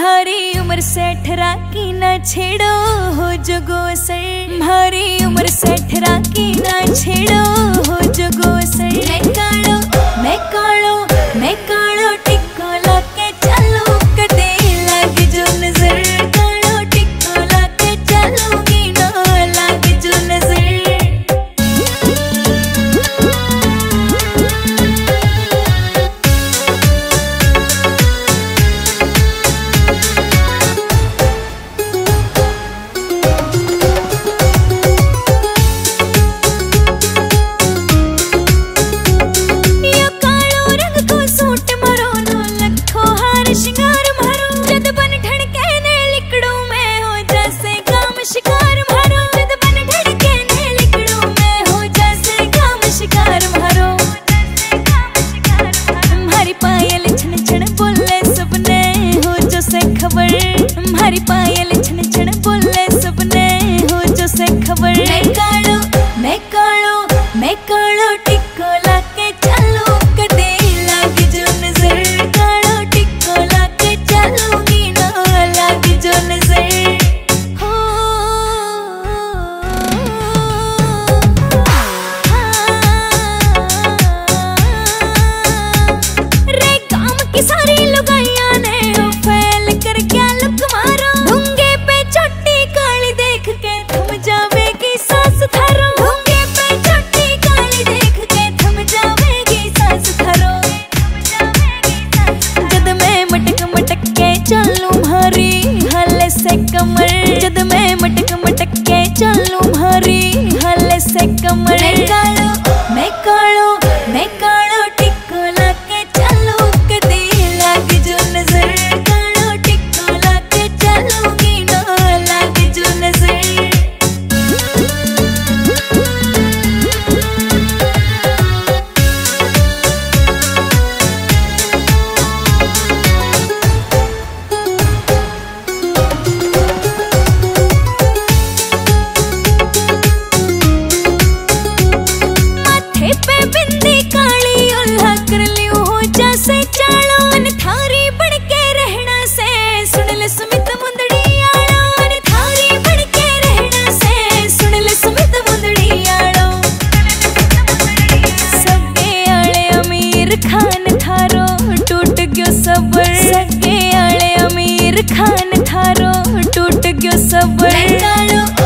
भारी उम्र से ठहरा की ना छेड़ो हो जगो सर। भारी उम्र से ठहरा की ना छेड़ो हो जगो सर। मैं कालो टिक्को लाके चलो कदे लग जो नजर। कालो टिक्को लाके चलूंगी ना लग जो नजर। हमारी पायल छन छन बोले सबने हो जो से खबर। मैं कालो टिक्को लाके चलो कदे लग जो नजर। कालो टिक्को लाके चलूंगी ना लग जो नजर। हो रे काम की सारी लुगाइयां ने फैल कर क्या लुक मारो। ढूंगे पे छोटी काली देख के थम जावेगी सांस थारो। ढूंगे पे छोटी काली देख के थम जावेगी सांस थारो। जद मैं मटक के चलूं भारी हले से कमर। जद मैं मटक के चलूं भारी हले से कमर। मैं कालो टिक्को लाके चलो कदे लग जो नजर। कालो टिक्को लाके चलूंगी ना लग जो नजर। माथे पे बिंदी काली उल्हा कर लियो हो जैसे चालो। मन थारी बन के रहना से सुन ले सुमित मुंदड़ी आड़ो। मन थारी बन के रहना से सुन ले सुमित मुंदड़ी आड़ो। सगे आले अमीर खान थारो टूट गयो सबर। सगे आले अमीर खान थारो टूट गयो सबर।